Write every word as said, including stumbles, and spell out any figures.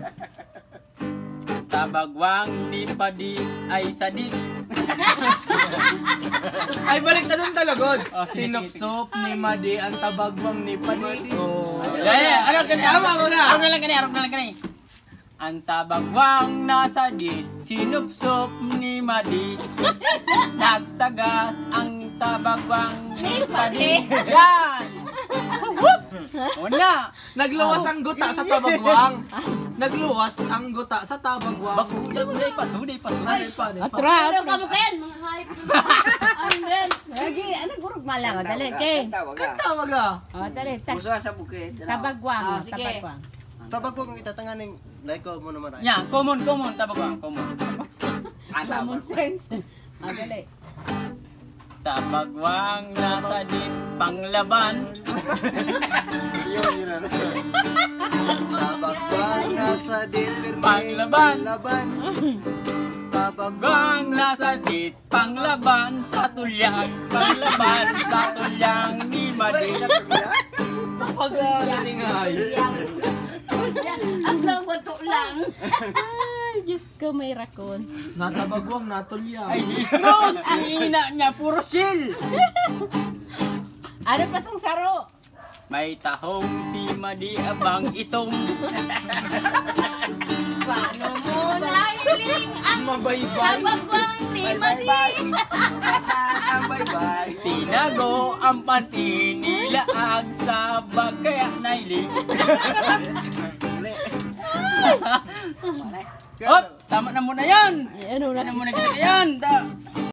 Tabagwang ni Padi ay sadik. Ay, balik na dun talagod. Oh, sige, Sinupsop ni Madi ang tabagwang ni Padi. Oh. Yeah, yeah. Ano ka na? Tama ko na. Arap na lang ka na, arap na lang ka na. Ang tabagwang nasa dit, sinupsop ni Madi. Nagtagas ang tabagwang ni Padi. Yan! Una! Nagluwas ang guta sa tabagwang. Nagluwas ang guta sa tabagwang. Bakuya mo na ipato, na ipato, na ipato. Atrap. Ano ka mo, Ken? Mga hype. Ano, Ben? Lagi, ano gurog malang? Dali, King. Tawag ah. O, dali. ta- Puso sa bukid. Tabagwang. Ah, sige. Tabagwang. Tabagwang ang itatanganin. Like ko mo naman ay. Yan, common, common, tabagwang, common. Common sense. O, dali. Tabagwang nasa dit, panglaban. Tabagwang nasa dit pirmi. Panglaban. Laban. Tabagwang nasa dit, panglaban sa tulyang. Panglaban sa tulyang ni Madi. Pag-aaling ay. Ang lang bato lang. Ay, Diyos ko, may rakon. Natabagwang, natulya. Ay, Jesus! Ang ina niya, puro shill! Ano pa tong saro? May tahong si Madi abang itong. Paano mo nahiling ang Mabaybay. tabagwang ni Madi? Ang bye-bye. Tinago ang panty nilaag sa bag kaya nailing. Hop! Tama na muna yan! Ano na? Ano muna kita yan? Ta-